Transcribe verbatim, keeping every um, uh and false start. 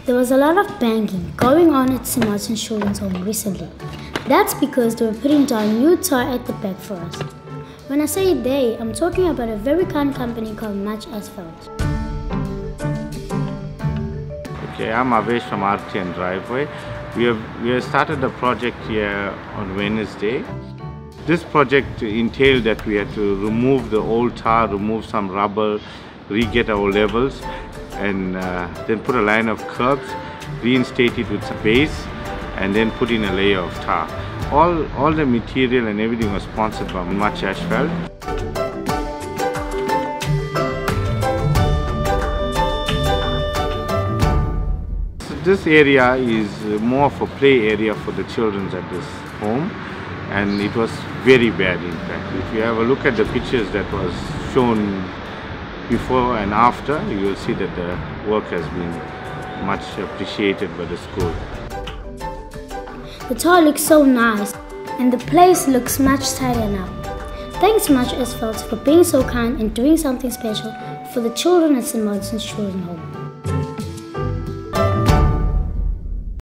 There was a lot of banging going on at Saint Martin's Children's Home recently. That's because they were putting down new tar at the back for us. When I say they, I'm talking about a very kind company called Asphalts. Okay, I'm Avesh from R T N Driveway. We have, we have started the project here on Wednesday. This project entailed that we had to remove the old tar, remove some rubble, re-get our levels, and uh, then put a line of curbs, reinstate it with some base, and then put in a layer of tar. All, all the material and everything was sponsored by Much Asphalt. So this area is more of a play area for the children at this home, and it was very bad in fact. If you have a look at the pictures that was shown before and after, you will see that the work has been much appreciated by the school. The tar looks so nice and the place looks much tidier now. Thanks Much Asphalts for being so kind and doing something special for the children at Saint Martin's Children's Home.